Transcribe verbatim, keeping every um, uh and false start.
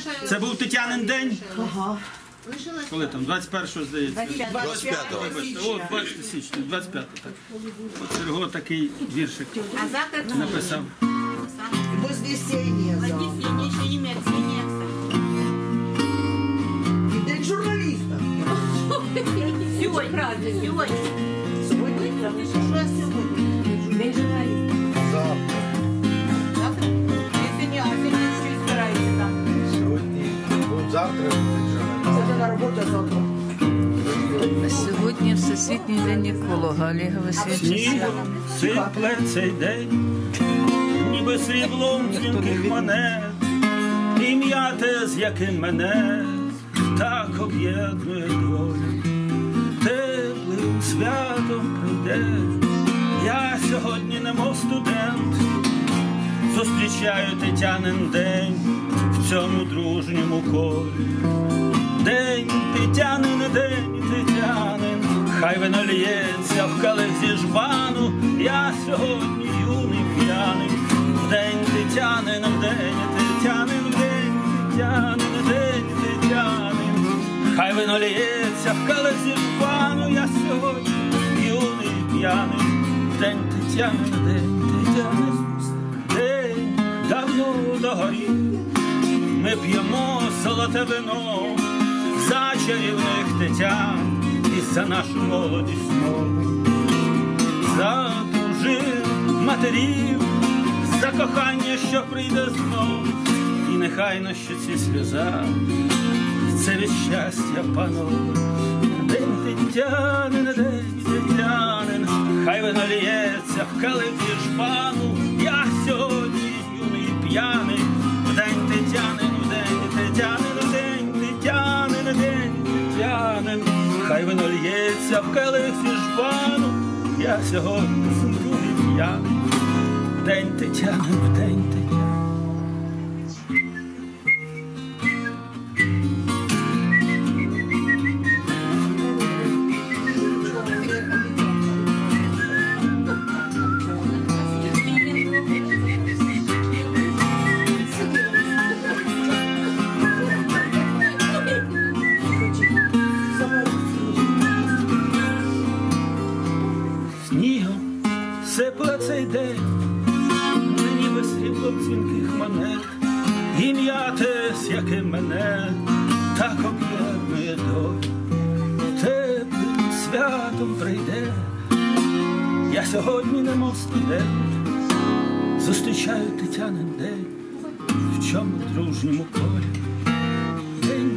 Це був Тетянин день? Ага. Коли там? двадцять першого, здається. двадцять п'ятого. От, бачите, січня, двадцять п'ятого. Так. От Серго такий віршик написав. Вознесення. Вознесення, ще ім'я Ксенія. І день журналіста. Сьогодні, правда, сьогодні. Сьогодні? Що сьогодні? День журналіста. Завтра. Завтра? Якщо не, а сьогодні щось збирається там. Сьогодні. Ну, завтра. Це на роботу завтра. Сьогодні Всесвітній день еколога Олега Васильовича. Снігом сипле цей день, ніби сріблом дзвінких монет, ім'я те, з яким мене так об'єднує доля. Теплим святом прийде, я сьогодні, немов студент, зустрічаю Тетянин день в цьому дружньому колі. День Тетянин, день Тетянин, хай вино лється в калих зі жбану, я сьогодні юний п'яний. День Тетянин, день Тетянин, день Тетянин, день Тетянин, хай вино лється в калих зі жбану, я сьогодні юний п'яний. День Тетянин, день Тетянин, день давно догорів, ми п'ємо золоте вино за чарівних Тетян і за нашу молодість нову, за дружин, матерів, за кохання, що прийде знов, і нехай на щоці сльоза, це від щастя, панове. День Тетянин, день Тетянин, хай вино лється в калиці жбану, я сьогодні юний п'яний. День Тетянин, день Тетянин, день Тетянин, день Тетянин, хай вино лється в калиці жбану, я сьогодні юний п'яний. День Тетянин, день Тетянин. Снігом сипле цей день, мені без сріблом дзвінких монет, ім'я те, з яким мене так об'єднує доля. Теплим святом прийде, я сьогодні, немов студент, зустрічаю Тетянин день в чому дружньому колі. День